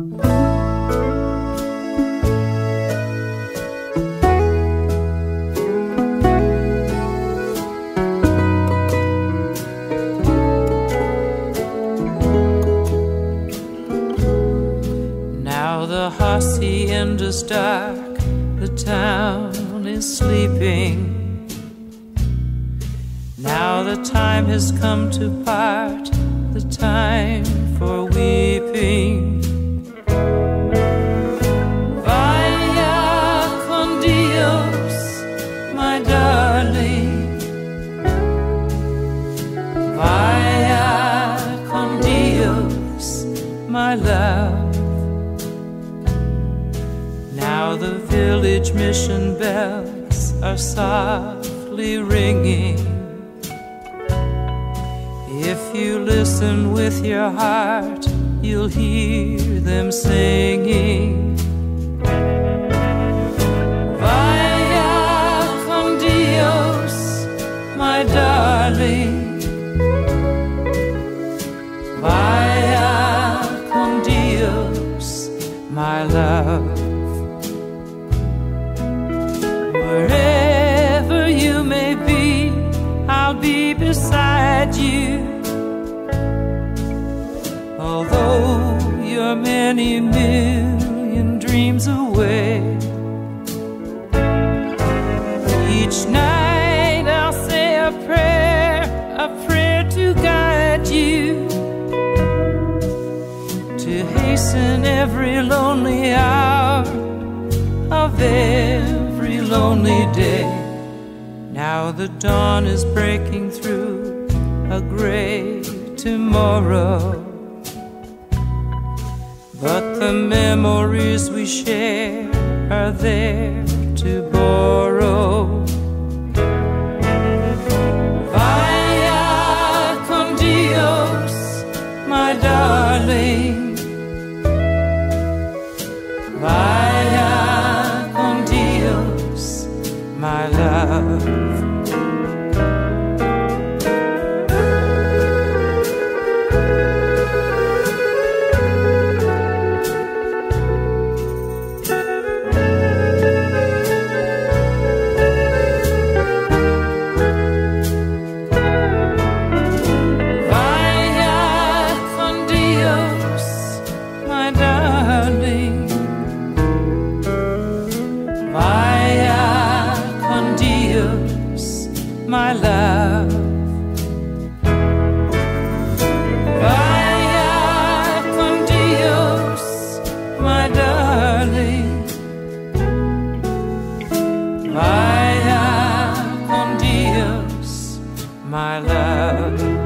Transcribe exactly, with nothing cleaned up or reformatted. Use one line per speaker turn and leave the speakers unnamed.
Now the hacienda's dark, the town is sleeping. Now the time has come to part, the time for weeping. Vaya con Dios, my darling. Vaya con Dios, my love. Now the village mission bells are softly ringing. If you listen with your heart, you'll hear them singing. Vaya con Dios, my darling. Vaya con Dios, my love. Wherever you may be, I'll be beside you. Although you're many million dreams away, each night I'll say a prayer, a prayer to guide you, to hasten every lonely hour of every lonely day. Now the dawn is breaking through a gray tomorrow, but the memories we share are there to borrow. Vaya con Dios, my darling. Vaya con Dios, my love. My love. Vaya con Dios, my darling. Vaya con Dios, my love.